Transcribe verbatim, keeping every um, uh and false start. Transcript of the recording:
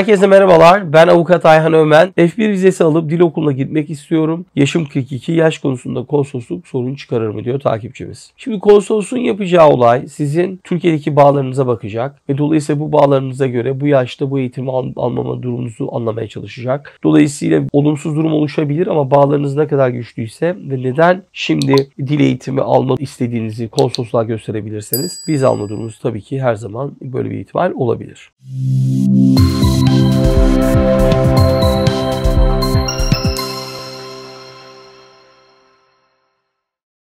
Herkese merhabalar. Ben Avukat Ayhan Ömen. F bir vizesi alıp dil okuluna gitmek istiyorum. Yaşım kırk iki, yaş konusunda konsolosluk sorun çıkarır mı diyor takipçimiz. Şimdi konsolosluğun yapacağı olay sizin Türkiye'deki bağlarınıza bakacak ve dolayısıyla bu bağlarınıza göre bu yaşta bu eğitimi al almama durumunuzu anlamaya çalışacak. Dolayısıyla olumsuz durum oluşabilir ama bağlarınız ne kadar güçlüyse ve neden şimdi dil eğitimi alma istediğinizi konsolosluğa gösterebilirseniz vize alma durumunuz tabii ki her zaman böyle bir ihtimal olabilir. Música